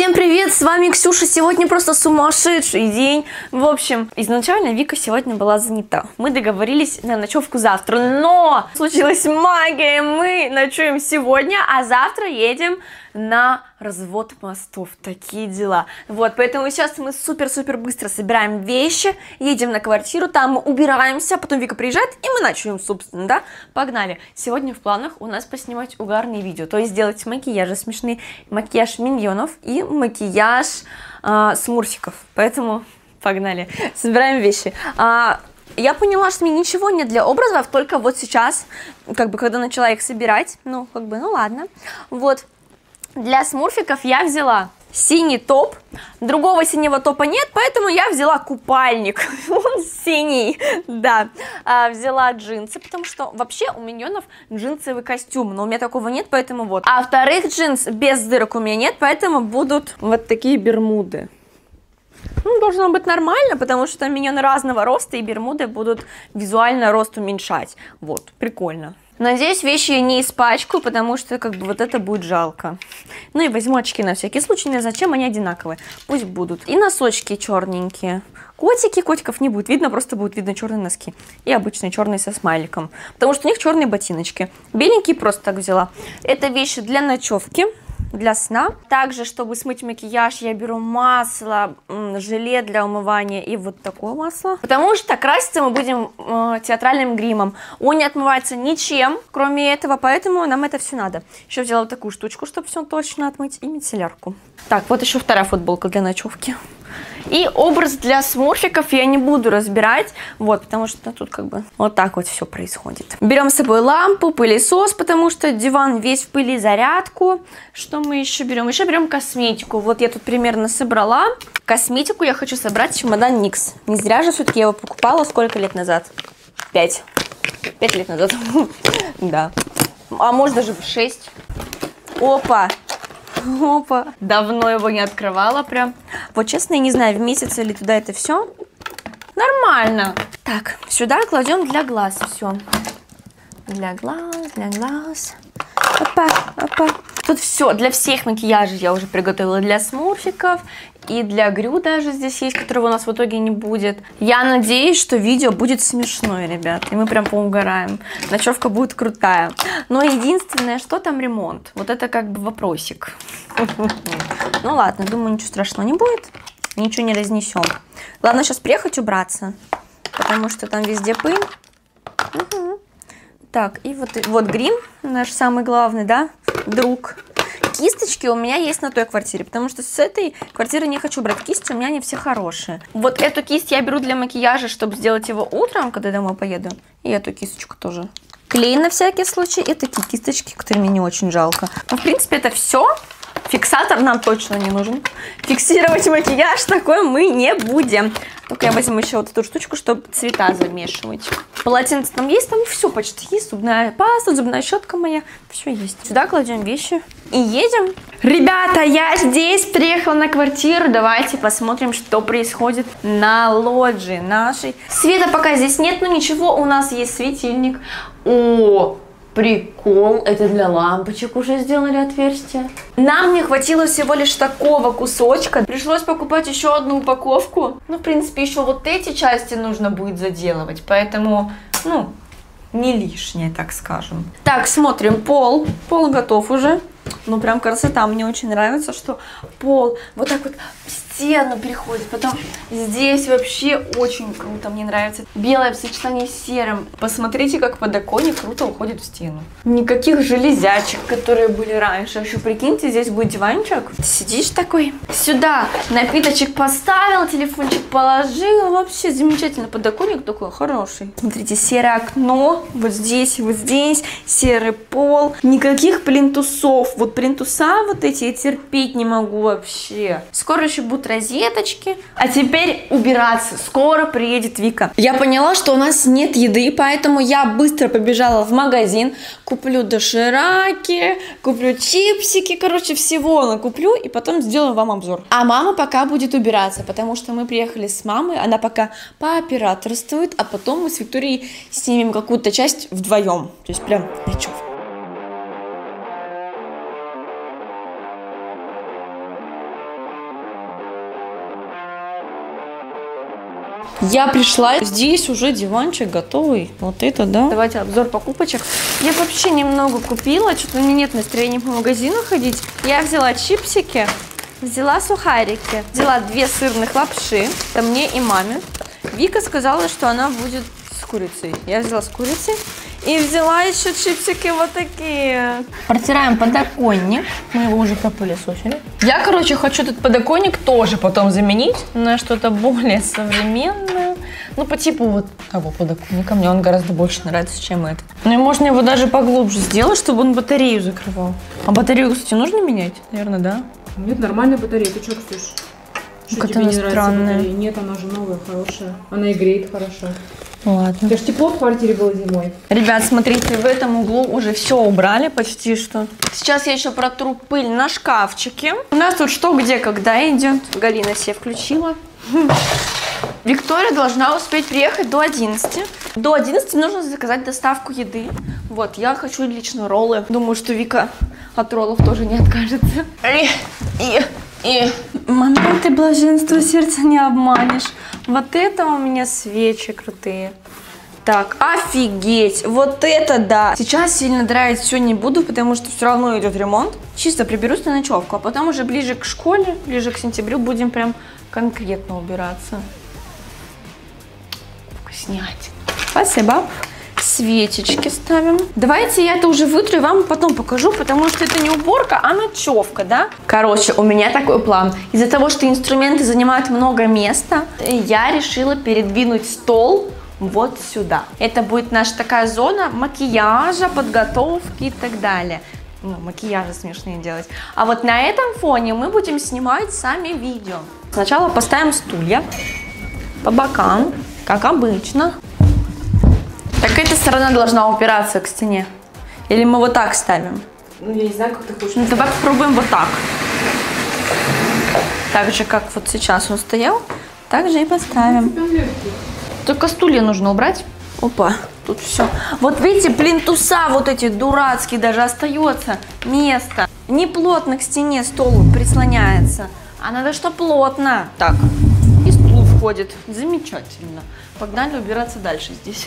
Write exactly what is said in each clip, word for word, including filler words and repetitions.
Всем привет, с вами Ксюша. Сегодня просто сумасшедший день. В общем, изначально Вика сегодня была занята. Мы договорились на ночевку завтра, но случилась магия. Мы ночуем сегодня, а завтра едем на развод мостов. Такие дела. Вот, поэтому сейчас мы супер-супер быстро собираем вещи, едем на квартиру, там мы убираемся, потом Вика приезжает, и мы ночуем, собственно, да? Погнали. Сегодня в планах у нас поснимать угарные видео, то есть сделать макияжи смешные, макияж миньонов и макияж э, смурфиков. Поэтому погнали. Собираем вещи. А, я поняла, что мне ничего нет для образов, только вот сейчас, как бы, когда начала их собирать, ну, как бы, ну ладно, вот. Для смурфиков я взяла синий топ, другого синего топа нет, поэтому я взяла купальник, он синий, да, а, взяла джинсы, потому что вообще у миньонов джинсовый костюм, но у меня такого нет, поэтому вот. А вторых джинс без дырок у меня нет, поэтому будут вот такие бермуды. Ну, должно быть нормально, потому что миньоны разного роста, и бермуды будут визуально рост уменьшать, вот, прикольно. Надеюсь, вещи я не испачкаю, потому что как бы вот это будет жалко. Ну и возьму очки на всякий случай, не знаю, зачем они одинаковые. Пусть будут. И носочки черненькие. Котики, котиков не будет видно, просто будут видно черные носки. И обычные черные со смайликом. Потому что у них черные ботиночки. Беленькие просто так взяла. Это вещи для ночевки, для сна. Также, чтобы смыть макияж, я беру масло, желе для умывания и вот такое масло. Потому что краситься мы будем э, театральным гримом. Он не отмывается ничем, кроме этого, поэтому нам это все надо. Еще взяла вот такую штучку, чтобы все точно отмыть, и мицеллярку. Так, вот еще вторая футболка для ночевки. И образ для смурфиков я не буду разбирать, вот, потому что тут как бы вот так вот все происходит. Берем с собой лампу, пылесос, потому что диван весь в пыли, зарядку. Что мы еще берем? Еще берем косметику. Вот я тут примерно собрала. Косметику я хочу собрать в чемодан Никс. Не зря же все-таки я его покупала сколько лет назад? Пять. Пять лет назад. Да. А может даже шесть. Опа. Опа, давно его не открывала прям. Вот честно, я не знаю, в месяц или туда это все. Нормально. Так, сюда кладем для глаз все. Для глаз, для глаз. Опа, опа. Тут все, для всех макияжей я уже приготовила. Для смурфиков и для Грю даже здесь есть, которого у нас в итоге не будет. Я надеюсь, что видео будет смешное, ребят. И мы прям поугараем. Ночевка будет крутая. Но единственное, что там ремонт. Вот это как бы вопросик. Ну ладно, думаю, ничего страшного не будет. Ничего не разнесем. Главное сейчас приехать убраться. Потому что там везде пыль. Угу. Так, и вот, вот грим, наш самый главный, да, друг. Кисточки у меня есть на той квартире, потому что с этой квартиры не хочу брать кисти, у меня они все хорошие. Вот эту кисть я беру для макияжа, чтобы сделать его утром, когда домой поеду. И эту кисточку тоже. Клей на всякий случай и такие кисточки, которые мне не очень жалко. Но, в принципе, это все. Фиксатор нам точно не нужен. Фиксировать макияж такой мы не будем. Только я возьму еще вот эту штучку, чтобы цвета замешивать. Полотенце там есть, там все почти есть. Зубная паста, зубная щетка моя. Все есть. Сюда кладем вещи и едем. Ребята, я здесь приехала на квартиру. Давайте посмотрим, что происходит на лоджии нашей. Света пока здесь нет, но ничего, у нас есть светильник. О! Прикол, это для лампочек уже сделали отверстие. Нам не хватило всего лишь такого кусочка. Пришлось покупать еще одну упаковку. Ну, в принципе, еще вот эти части нужно будет заделывать. Поэтому, ну, не лишнее, так скажем. Так, смотрим, пол. Пол готов уже. Ну, прям красота. Мне очень нравится, что пол вот так вот в стену приходит. Потом здесь вообще очень круто. Мне нравится белое в сочетании с серым. Посмотрите, как подоконник круто уходит в стену. Никаких железячек, которые были раньше. Еще прикиньте, здесь будет диванчик. Ты сидишь такой. Сюда напиточек поставил, телефончик положил. Вообще замечательно. Подоконник такой хороший. Смотрите, серое окно. Вот здесь, вот здесь. Серый пол. Никаких плинтусов. Вот плинтуса вот эти я терпеть не могу вообще. Скоро еще будут розеточки. А теперь убираться. Скоро приедет Вика. Я поняла, что у нас нет еды, поэтому я быстро побежала в магазин. Куплю дошираки, куплю чипсики, короче, всего накуплю и потом сделаю вам обзор. А мама пока будет убираться, потому что мы приехали с мамой. Она пока пооператорствует, а потом мы с Викторией снимем какую-то часть вдвоем. То есть прям ночевка. Я пришла, здесь уже диванчик готовый. Вот это, да. Давайте обзор покупочек. Я вообще немного купила, что-то у меня нет настроения по магазину ходить. Я взяла чипсики, взяла сухарики, взяла две сырных лапши, это мне и маме. Вика сказала, что она будет с курицей. Я взяла с курицей. И взяла еще чипсики вот такие. Протираем подоконник. Мы его уже пропылесосили. Я, короче, хочу этот подоконник тоже потом заменить на что-то более современное. Ну, по типу вот того подоконника. Мне он гораздо больше нравится, чем этот. Ну и можно его даже поглубже сделать, чтобы он батарею закрывал. А батарею, кстати, нужно менять? Наверное, да? Нет, нормальная батарея. Ты что, Ксюш? Что тебе не нравится батарея? Нет, она же новая, хорошая. Она и греет хорошо. Ладно. У тебя же тепло в квартире было зимой. Ребят, смотрите, в этом углу уже все убрали почти что. Сейчас я еще протру пыль на шкафчике. У нас тут что, где, когда идет. Галина себе включила. Виктория должна успеть приехать до одиннадцати. До одиннадцати нужно заказать доставку еды. Вот, я хочу лично роллы. Думаю, что Вика от роллов тоже не откажется. И, и, и. Моменты блаженства сердца не обманешь. Вот это у меня свечи крутые. Так, офигеть, вот это да. Сейчас сильно драить все не буду, потому что все равно идет ремонт. Чисто приберусь на ночевку, а потом уже ближе к школе, ближе к сентябрю будем прям конкретно убираться. Вкуснятина. Спасибо. Свечечки ставим. Давайте я это уже вытру и вам потом покажу, потому что это не уборка, а ночевка, да? Короче, у меня такой план. Из-за того, что инструменты занимают много места, я решила передвинуть стол вот сюда. Это будет наша такая зона макияжа, подготовки и так далее. Ну, макияжи смешные делать. А вот на этом фоне мы будем снимать сами видео. Сначала поставим стулья по бокам, как обычно. Так эта сторона должна упираться к стене. Или мы вот так ставим? Ну, я не знаю, как ты хочешь. Ну, давай попробуем вот так. Так же, как вот сейчас он стоял, так же и поставим. Только стулья нужно убрать. Опа, тут все. Вот видите, плинтуса вот эти дурацкие даже остается место. Не плотно к стене стол прислоняется, а надо, что плотно. Так, и стул входит. Замечательно. Погнали убираться дальше здесь.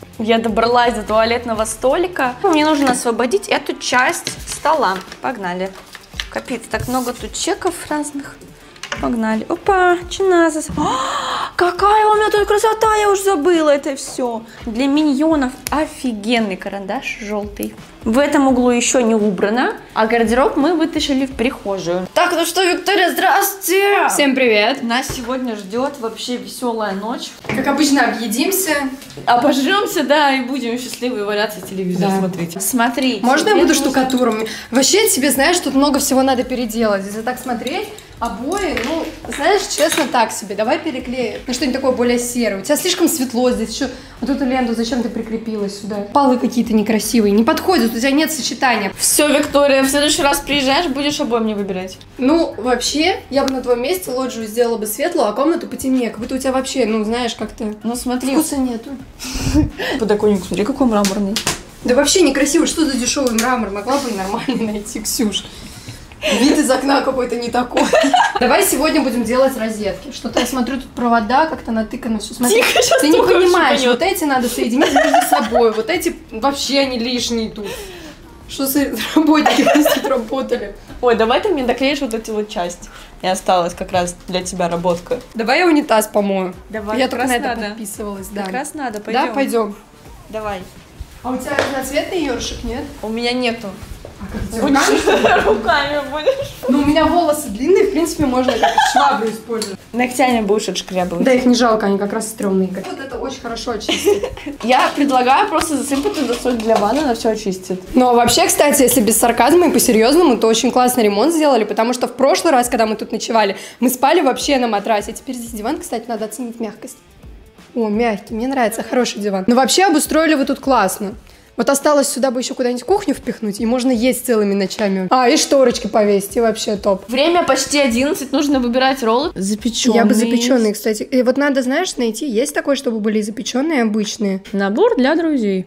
Я добралась до туалетного столика. Мне нужно освободить эту часть стола. Погнали. Капец, так много тут чеков разных. Погнали. Опа, чиназас. Какая у меня тут красота, я уже забыла это все. Для миньонов офигенный карандаш желтый. В этом углу еще не убрано, а гардероб мы вытащили в прихожую. Так, ну что, Виктория, здравствуйте! Всем привет! Нас сегодня ждет вообще веселая ночь. Как обычно, объедимся. Обожремся, да, и будем счастливы валяться, телевизор Да. смотреть. Смотрите. Можно я буду нужно... штукатуром? Вообще, тебе, знаешь, тут много всего надо переделать. Если так смотреть, обои, ну, знаешь, честно, так себе. Давай переклеим на что-нибудь такое более серое. У тебя слишком светло здесь. Еще вот эту ленту зачем ты прикрепила сюда? Полы какие-то некрасивые, не подходят, у тебя нет сочетания. Все, Виктория, в следующий раз приезжаешь, будешь обои мне выбирать. Ну, вообще, я бы на твоем месте лоджию сделала бы светлую, а комнату потемнее. Как будто у тебя вообще, ну, знаешь, как-то Ну смотри. вкуса нету. Подоконник, смотри, какой мраморный. Да вообще некрасиво, что за дешевый мрамор? Могла бы и нормально найти, Ксюш. Вид из окна какой-то не такой. Давай сегодня будем делать розетки. Что-то я смотрю, тут провода как-то натыканы. Все, смотри. Тихо, сейчас Ты не только понимаешь, шибанет. вот эти надо соединить между собой. Вот эти вообще они лишние тут. Что за работники здесь тут работали? Ой, давай ты мне доклеишь вот эти вот части. И осталась как раз для тебя работка. Давай я унитаз помою. Давай, Я как только раз на это надо. подписывалась, да. Как раз надо, пойдем. Да, пойдем. Давай. А у тебя разноцветный ёршик, нет? У меня нету. А как ты руками? Руками будешь. Ну, у меня волосы длинные, в принципе, можно как швабру использовать. Ногтями будешь отшкрябывать. Да, их не жалко, они как раз стрёмные. Вот это очень хорошо очистит. Я предлагаю просто засыпать туда соль для ванны, она все очистит. Но вообще, кстати, если без сарказма и по-серьезному, то очень классный ремонт сделали, потому что в прошлый раз, когда мы тут ночевали, мы спали вообще на матрасе. Теперь здесь диван, кстати, надо оценить мягкость. О, мягкий, мне нравится, хороший диван. Но вообще обустроили вы тут классно. Вот осталось сюда бы еще куда-нибудь кухню впихнуть, и можно есть целыми ночами. А, и шторочки повесить, и вообще топ. Время почти одиннадцать, нужно выбирать роллы. Запеченные. Я бы запеченные, кстати. И вот надо, знаешь, найти, есть такое, чтобы были запеченные обычные. Набор для друзей.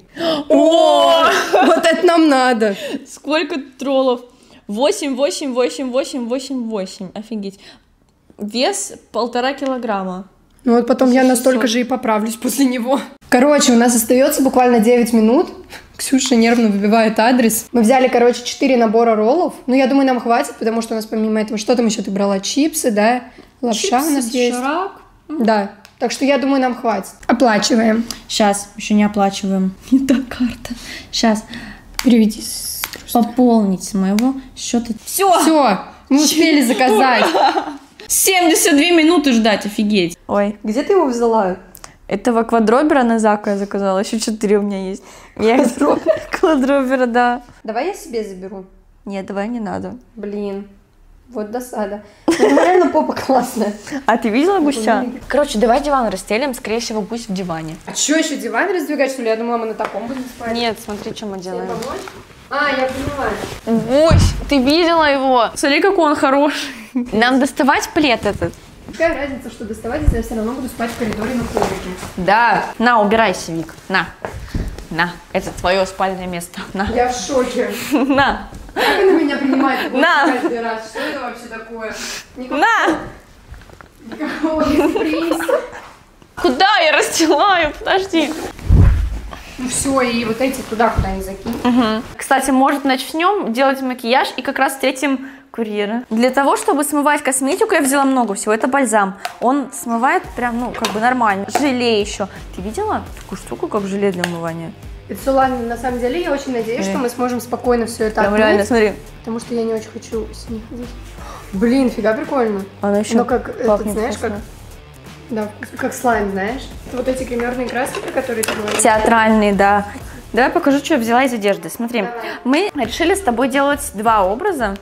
О, вот это нам надо. Сколько троллов? восемь, восемь, восемь, восемь, восемь, восемь. Офигеть. Вес полтора килограмма. Ну вот потом я настолько же и поправлюсь после него. Короче, у нас остается буквально девять минут. Ксюша нервно выбивает адрес. Мы взяли, короче, четыре набора роллов. Ну, я думаю, нам хватит, потому что у нас помимо этого... Что там еще ты брала? Чипсы, да? Лапша у нас есть. Доширак. Да. Так что я думаю, нам хватит. Оплачиваем. Сейчас, еще не оплачиваем. Не та карта. Сейчас. Переведи. Пополнить с моего счета. Все! Все, мы успели заказать. семьдесят две минуты ждать, офигеть. Ой, Где ты его взяла? этого квадробера на Зака я заказала. Еще четыре у меня есть. Квадробера? Квадробера, да. Давай я себе заберу. Нет, давай не надо. Блин, вот досада. Ну, реально попа классная. А ты видела гуся? Короче, давай диван расстелим. Скорее всего, гусь в диване. А что, еще диван раздвигать, что ли? Я думала, мы на таком будем спать. Нет, смотри, что мы делаем. Помочь? А, я поняла. Гусь, ты видела его? Смотри, какой он хороший. Нам доставать плед этот? Какая разница, что доставать, если я все равно буду спать в коридоре на коврике? Да. На, убирайся, Вик. На. На. Это твое спальное место. На. Я в шоке. На. Как она меня принимает На. каждый раз? Что это вообще такое? Никакого, На. никакого гостеприимства. Куда я расстилаю? Подожди. Ну все, и вот эти туда куда-нибудь закинь. Угу. Кстати, может, начнем делать макияж и как раз встретим курьера. Для того, чтобы смывать косметику, я взяла много всего. Это бальзам. Он смывает прям, ну, как бы нормально. Желе еще. Ты видела такую штуку, как желе для умывания? Это все, ладно, на самом деле я очень надеюсь, Э. что мы сможем спокойно все это Прям отмыть. реально, смотри. Потому что я не очень хочу с ней ходить. Блин, фига прикольно. Она еще Ну, как, этот, пахнет знаешь, как, вкусно. да, как слайм, знаешь? Вот эти гримерные краски, про которые ты говоришь. Театральный, да. Давай покажу, что я взяла из одежды. Смотри, Давай. мы решили с тобой делать два образа.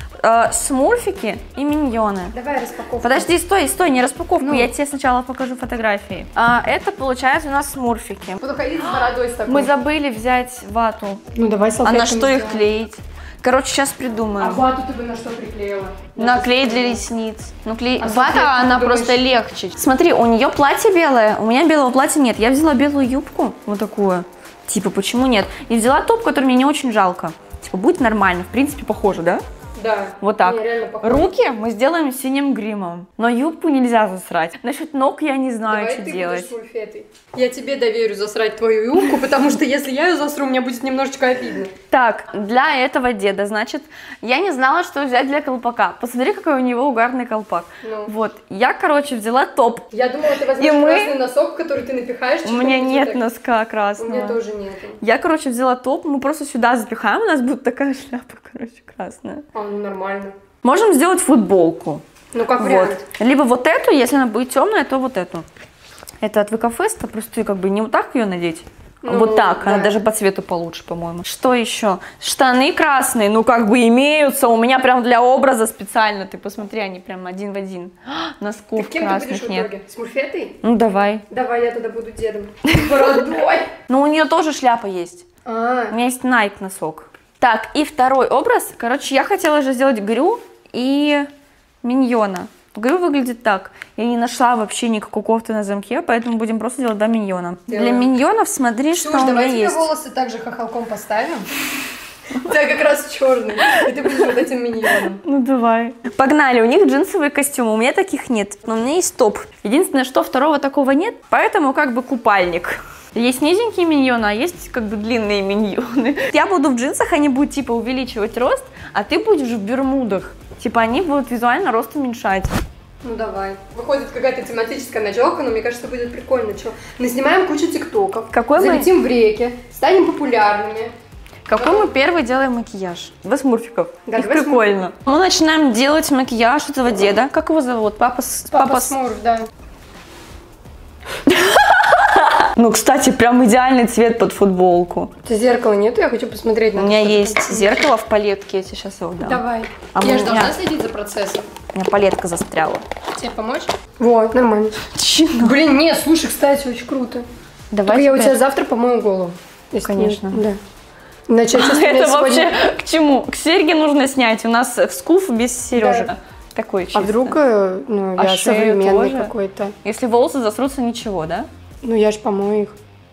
Э, смурфики и миньоны. Давай распаковку. Подожди, стой, стой, не распаковку, Ну. я тебе сначала покажу фотографии. А, это получается у нас смурфики. Буду ходить с бородой с такой. Мы забыли взять вату. Ну давай А салфетками на что их сделаем. клеить? Короче, сейчас А придумаем. вату ты бы на что приклеила? На клей для ресниц. Ну, клей... А Вата, салфетки, она ты думаешь? просто легче. Смотри, у нее платье белое, у меня белого платья нет. Я взяла белую юбку, вот такую. Типа, почему нет? И взяла топ, который мне не очень жалко. Типа, будет нормально. В принципе, похоже, да? Да. Вот так. Не, реально похоже. Руки мы сделаем синим гримом. Но юбку нельзя засрать. Насчет ног я не знаю, Давай что ты делать. будешь сульфетой. Я тебе доверю засрать твою юбку, потому что если я ее засру, мне будет немножечко обидно. Так, для этого деда, значит, я не знала, что взять для колпака. Посмотри, какой у него угарный колпак. Ну. Вот, я, короче, взяла топ. Я думала, ты возьмешь И мы- красный носок, который ты напихаешь. У меня чего-нибудь нет так. носка У красного. меня тоже нет. Я, короче, взяла топ, мы просто сюда запихаем, у нас будет такая шляпа, короче, красная. А, ну нормально. Можем сделать футболку. Ну, как Вот. вариант. Либо вот эту, если она будет темная, то вот эту. Это от Викафеста, просто как бы не вот так ее надеть. Ну, вот так, она да. даже по цвету получше, по-моему. Что еще? Штаны красные, ну как бы имеются, у меня прям для образа специально, ты посмотри, они прям один в один. Носков Ты кем ты красных будешь в нет. итоге? С мульфетой? Ну давай. Давай, я тогда буду дедом. С бородой. Но у нее тоже шляпа есть. У А, меня есть Nike носок. Так, и второй образ. Короче, я хотела же сделать Грю и Миньона. Грю выглядит так. Я не нашла вообще никакой кофты на замке, поэтому будем просто делать два миньона. Делаем. Для миньонов смотри, что Ксюш, у меня давай тебе есть. волосы также хохолком поставим. Да, как раз черный. И ты будешь вот этим миньоном. Ну давай. Погнали, у них джинсовые костюмы, у меня таких нет, но у меня есть топ. Единственное, что второго такого нет, поэтому как бы купальник. Есть низенькие миньоны, а есть как бы длинные миньоны. Я буду в джинсах, они будут типа увеличивать рост, а ты будешь в бермудах. Типа они будут визуально рост уменьшать. Ну давай. Выходит какая-то тематическая ночевка, но мне кажется, будет прикольно. Чё? Наснимаем кучу тиктоков. Какой мы- Залетим в реки, станем популярными. Какой мы первый делаем макияж? Два смурфиков. Да, Их два прикольно. Мы начинаем делать макияж этого деда. Как его зовут? Папа, с- Папа, папа с- Смурф, да. Ну, кстати, прям идеальный цвет под футболку. У тебя зеркала нету, я хочу посмотреть на У то, меня что ты есть там. зеркало в палетке, я тебе сейчас его дам. Давай. А я у же меня- должна следить за процессом. У меня палетка застряла. Тебе помочь? Вот, нормально. Чего? Блин, нет, слушай, кстати, очень круто. Давай Только я у теперь. тебя завтра помою голову. если Конечно. не- Да. Иначе я чувствую, Это меня сегодня- вообще к чему? К серьге нужно снять. У нас скуф без сережек. Да. Такой чисто. А вдруг э, ну, А я шею современный тоже? какой-то? Если волосы засрутся, ничего, да? Ну я ж помою их.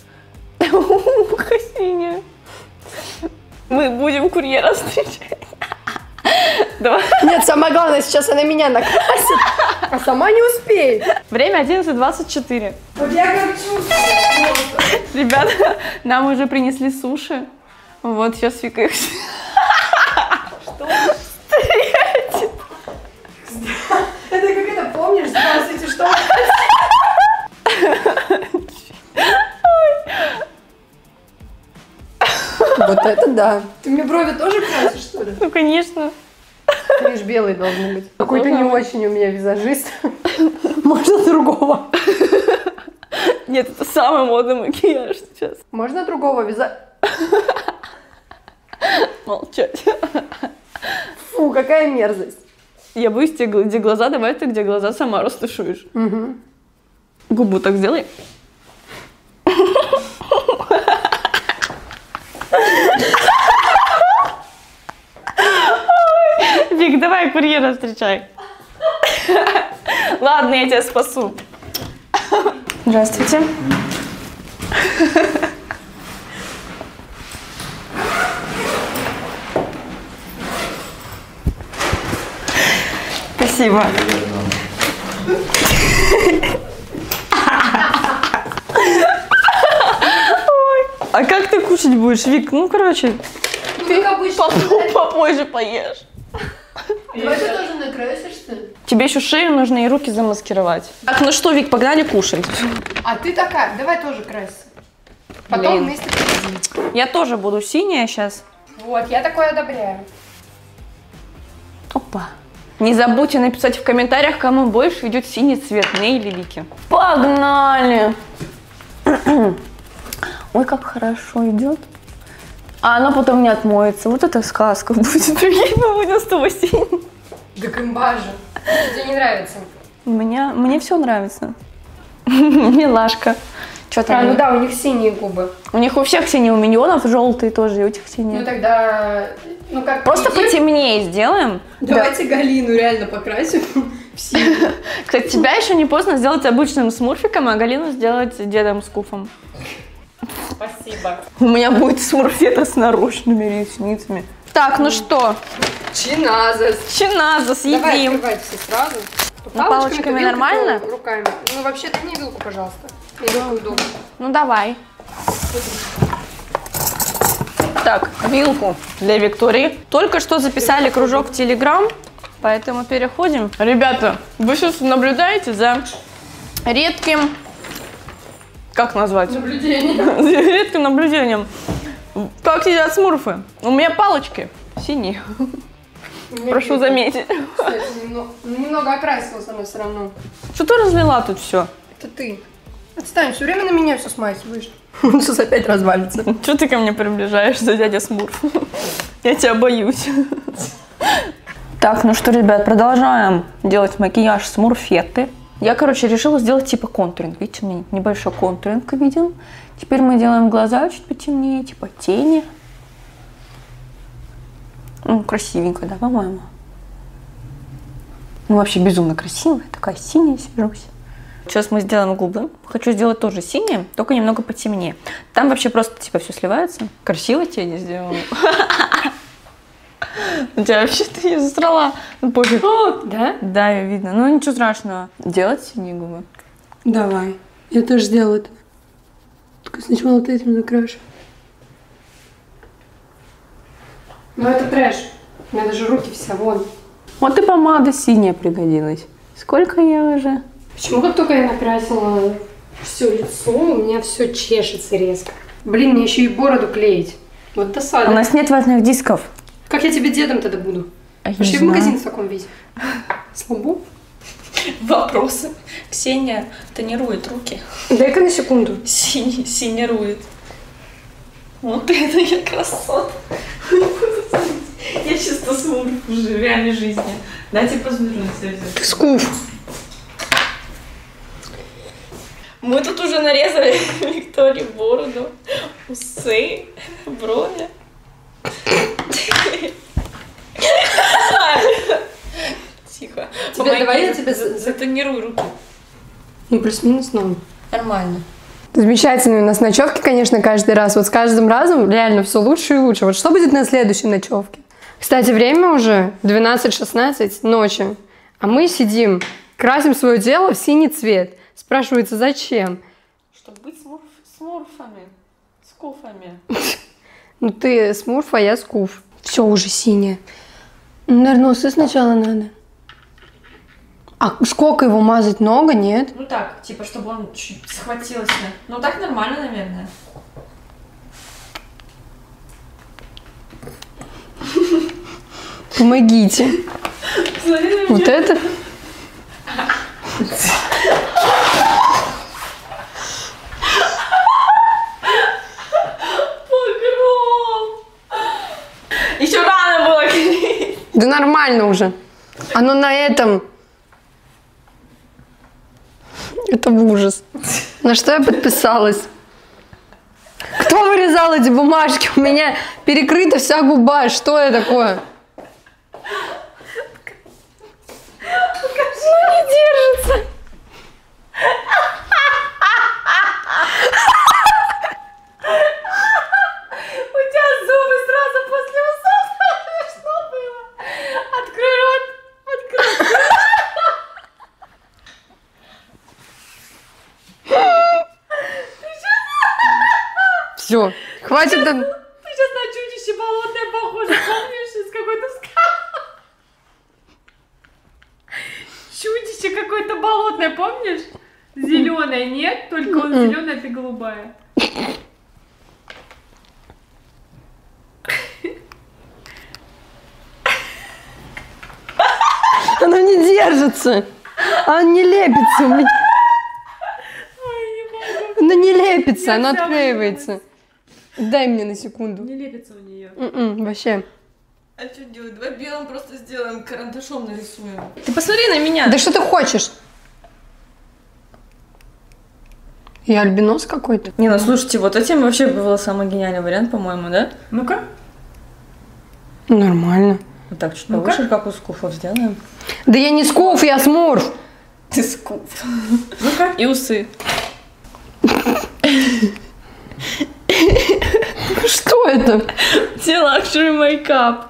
Хасиня. Мы будем курьера встречать. Давай. Нет, самое главное, сейчас она меня накрасит. А сама не успеет. Время одиннадцать двадцать четыре. Вот я как чувствую. Ребята, нам уже принесли суши. Вот, сейчас Вика их... Что? Встретит. Это как это, помнишь? Здравствуйте, что? Вот это да. Ты мне брови тоже красишь, что ли? Ну, конечно. Они же белые должны быть. Какой-то не очень у меня визажист. Можно другого. Нет, это самый модный макияж сейчас. Можно другого визажиста? Молчать. Фу, какая мерзость. Я боюсь, где где глаза, давай ты где глаза сама растушуешь. Угу. Губу так сделай. Вик, давай курьера встречай. Ладно, я тебя спасу. Здравствуйте. Спасибо. А как ты кушать будешь, Вик? Ну, короче, Ну, ты как обычно. попо- попозже поешь. Давай ты тоже накрасишься. Тебе еще шею нужно и руки замаскировать. Так, ну что, Вик, погнали кушать. А ты такая, давай тоже красься. Потом Блин. вместе поедим. Я тоже буду синяя сейчас. Вот, я такое одобряю. Опа. Не забудьте написать в комментариях, кому больше идет синий цвет, мне или Вике. Погнали! Ой, как хорошо идет. А оно потом не отмоется. Вот это сказка будет. Прикинь, мы будем с тобой синим. Да крымба же. Тебе не нравится? Мне, мне все нравится. Милашка. Что А, там? ну да, у них синие губы. У них у всех синие, у миньонов желтые тоже, и у этих синие. Ну тогда, ну как Просто идея- потемнее сделаем. Давайте Галину реально покрасим в синий. Кстати, тебя еще не поздно сделать обычным смурфиком, а Галину сделать дедом с куфом. Спасибо. У меня будет смурфета с наружными ресницами. Так, ну что, Чиназас. чиназа, Давай съедим. открывать все сразу. То Ну, палочками то вилкой, нормально? то руками. Ну вообще, дай мне вилку, пожалуйста. Мне вилку удобно. Ну давай. Так, вилку для Виктории. Только что записали кружок в Телеграм, поэтому переходим. Ребята, вы сейчас наблюдаете за редким... Как назвать? Наблюдение. Редким наблюдением. Как едят смурфы. У меня палочки синие. Прошу заметить. Кстати, немного, немного окрасилась она все равно. Что ты разлила тут все? Это ты. Отстань, все время на меня все смахиваешь. Он сейчас опять развалится. Что ты ко мне приближаешься, дядя Смурф? Я тебя боюсь. Так, ну что, ребят, продолжаем делать макияж смурфеты. Я, короче, решила сделать типа контуринг. Видите, у меня небольшой контуринг видел. Теперь мы делаем глаза чуть потемнее, типа тени. Ну, красивенько, да, по-моему? Ну, вообще безумно красивая. Такая синяя сижусь. Сейчас мы сделаем губы. Хочу сделать тоже синие, только немного потемнее. Там вообще просто типа все сливается. Красиво тени сделала. У тебя вообще ты не засрала. Ну, пофиг. Да? Да, ее видно. Ну, ничего страшного. Делать синие губы. Давай. Я тоже сделаю это. Только сначала вот этим закрашу. Ну это трэш. У меня даже руки все вон. Вот и помада синяя пригодилась. Сколько я уже? Почему как только я накрасила все лицо, у меня все чешется резко. Блин, мне еще и бороду клеить. Вот У досада. нас нет важных дисков. Как я тебе дедом тогда буду? А я Пошли не в магазин знаю. в таком виде. Слабо? Вопросы. Ксения тонирует руки. Дай-ка на секунду. Синий, синерует. Вот это я красота. Я чисто смотрю в реальной жизни. Дайте посмотрю на себя. Скуф. Мы тут уже нарезали Виктории бороду, усы, брови. Тихо. Тебе, давай я тебе за- затонирую руки. Ну, плюс-минус ноль. Нормально. Замечательные у нас ночевки, конечно, каждый раз. Вот с каждым разом реально все лучше и лучше. Вот что будет на следующей ночевке? Кстати, время уже двенадцать шестнадцать ночи. А мы сидим Красим свое тело в синий цвет. Спрашивается, зачем? Чтобы быть смурф... смурфами. Скуфами. Ну ты смурф, а я скуф. Все уже синее. Наверное, усы сначала надо. А сколько его мазать? Много, нет? Ну так, типа, чтобы он чуть схватился. Ну так нормально, наверное. Помогите. Вот это? Еще рано было клеить. Да нормально уже. Оно на этом. Это ужас. На что я подписалась? Кто вырезал эти бумажки? У меня перекрыта вся губа. Что это такое? Ну не держится. У тебя зубы сразу после усов. Что было? Открой рот. Открой. Все, хватит. Ты сейчас на чудище болотное похоже. Помнишь, из какой-то сказки? Чудище какое-то болотное, помнишь? Зеленое, нет? Только он зеленый, а ты голубая. Оно не держится. Оно не лепится у меня. Оно не лепится, оно отклеивается. Дай мне на секунду. Не лепится у нее. М-м, вообще. А что делать? Давай белым просто сделаем, карандашом нарисуем. Ты посмотри на меня. Да что ты хочешь? Я альбинос какой-то. Не, ну слушайте, вот этим вообще был самый гениальный вариант, по-моему, да? Ну-ка. Нормально. Вот так, чуть повыше, как у скуфов сделаем. Да я не скуф, я смурф. Ты скуф. Ну-ка. И усы. Что это? Те лакшери мейкап.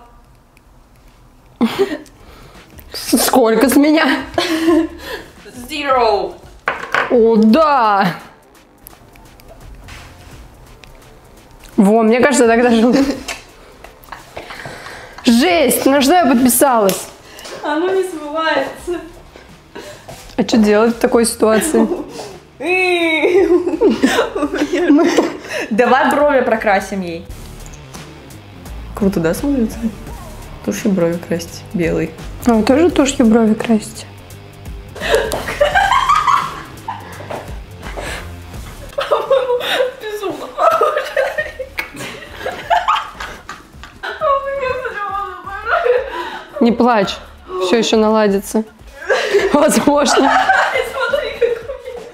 Сколько с меня? Zero. О, да. Во, мне кажется, так даже... Жесть, на что я подписалась? Оно не смывается. А что делать в такой ситуации? Давай брови прокрасим ей. Круто, да, смотрится? Тушью брови красить, белый. А вы тоже тушью брови красите? По-моему, безумно похоже. Не плачь, все еще наладится. Возможно. Смотри, как у меня.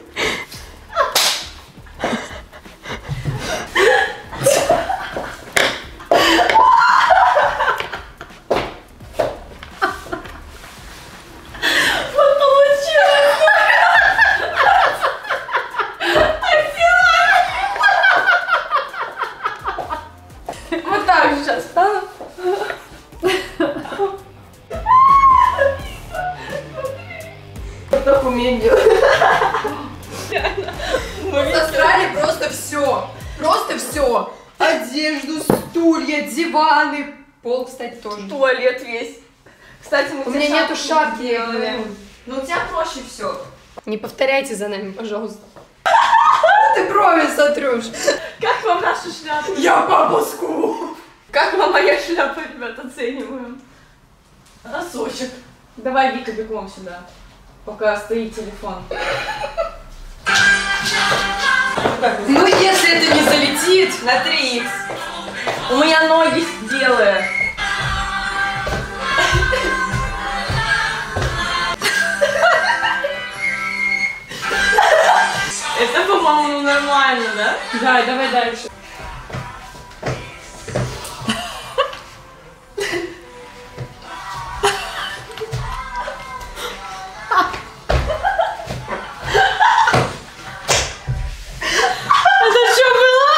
Вот так же сейчас стану. Так умеем делать. Засрали просто все. Просто все. Одежду, стулья, диваны. Пол, кстати, тоже. Туалет весь. Кстати, мы У меня нету шапки. Я говорю. Но у тебя проще все. Не повторяйте за нами, пожалуйста. Ты брови сотрешь. Как вам наша шляпа? Я бабуску. Как вам моя шляпа, ребят, оцениваем? Носочек. Давай, Вика, бегом сюда, пока стоит телефон. Ну, если это не залетит. На три икс. У меня ноги белые. Это, по-моему, нормально, да? Да, давай дальше. Это что было?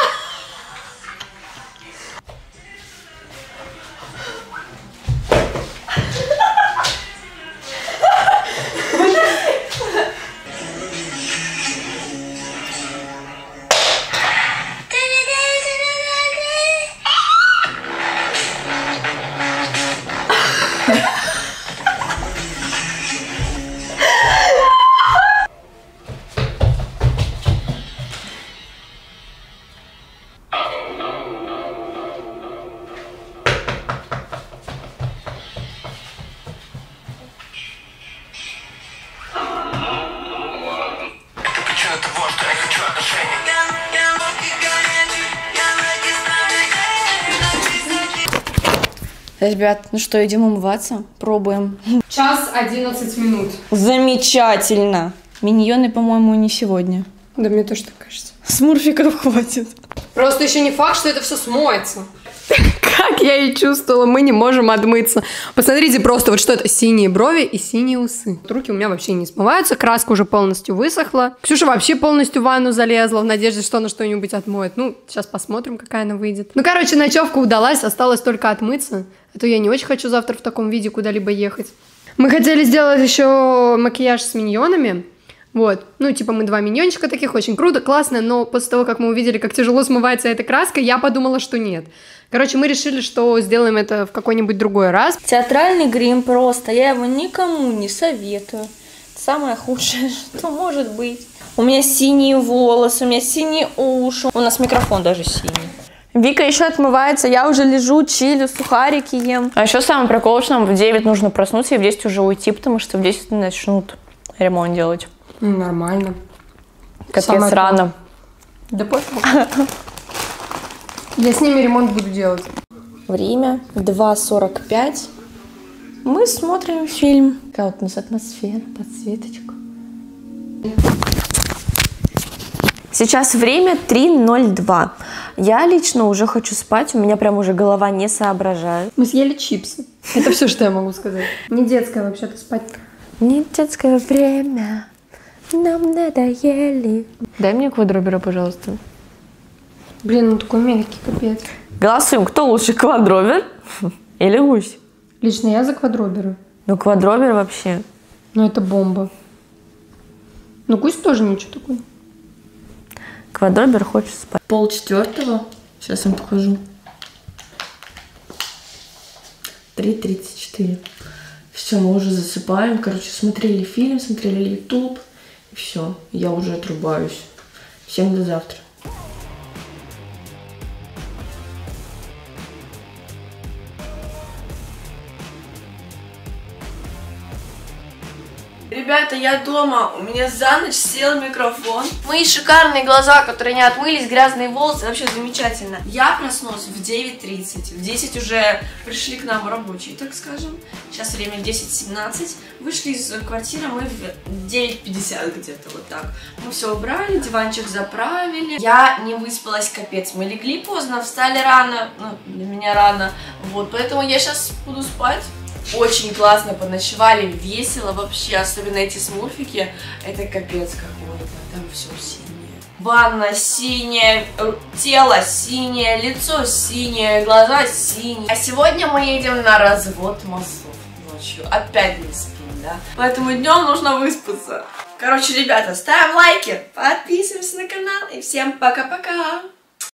Ребят, ну что, идем умываться? Пробуем. Час одиннадцать минут. Замечательно. Миньоны, по-моему, не сегодня. Да мне тоже так кажется. Смурфиков хватит. Просто еще не факт, что это все смоется. Как я и чувствовала, мы не можем отмыться. Посмотрите просто, вот что это, синие брови и синие усы. Руки у меня вообще не смываются, краска уже полностью высохла. Ксюша вообще полностью в ванну залезла в надежде, что она что-нибудь отмоет. Ну, сейчас посмотрим, какая она выйдет. Ну, короче, ночевка удалась, осталось только отмыться. А то я не очень хочу завтра в таком виде куда-либо ехать. Мы хотели сделать еще макияж с миньонами. Вот, ну, типа мы два миньончика таких, очень круто, классно, но после того, как мы увидели, как тяжело смывается эта краска, я подумала, что нет. Короче, мы решили, что сделаем это в какой-нибудь другой раз. Театральный грим просто, я его никому не советую. Самое худшее, что может быть. У меня синие волосы, у меня синие уши, у нас микрофон даже синий. Вика еще отмывается, я уже лежу, чилю, сухарики ем. А еще самый прикол, что нам в девять нужно проснуться и в десять уже уйти, потому что в десять начнут ремонт делать. Ну, нормально. Капец, рано. Да пофиг. Я с ними ремонт буду делать. Время два сорок пять. Мы смотрим фильм. Какая вот у нас атмосфера, подсветочка. Сейчас время три ноль два. Я лично уже хочу спать, у меня прям уже голова не соображает. Мы съели чипсы. Это все, что я могу сказать. Не детское вообще-то спать. Не детское время. Нам надоели. Дай мне квадробера, пожалуйста. Блин, он такой мягкий, капец. Голосуем, кто лучше, квадробер или гусь? Лично я за квадробера. Ну, квадробер вообще. Ну, это бомба. Ну, гусь тоже ничего такой. Квадробер хочет спать. Пол четвертого. Сейчас я вам покажу. три тридцать четыре. Все, мы уже засыпаем. Короче, смотрели фильм, смотрели ютуб. И все, я уже отрубаюсь. Всем до завтра. Ребята, я дома, у меня за ночь сел микрофон. Мои шикарные глаза, которые не отмылись, грязные волосы, вообще замечательно. Я проснулась в девять тридцать, в десять уже пришли к нам рабочие, так скажем. Сейчас время десять семнадцать, вышли из квартиры мы в девять пятьдесят где-то, вот так. Мы все убрали, диванчик заправили. Я не выспалась, капец, мы легли поздно, встали рано, ну, для меня рано, вот, поэтому я сейчас буду спать. Очень классно поночевали, весело вообще, особенно эти смурфики, это капец какой-то, там все синее. Ванна синяя, тело синее, лицо синее, глаза синие. А сегодня мы едем на развод мозгов ночью, опять не спим, да? Поэтому днем нужно выспаться. Короче, ребята, ставим лайки, подписываемся на канал и всем пока-пока!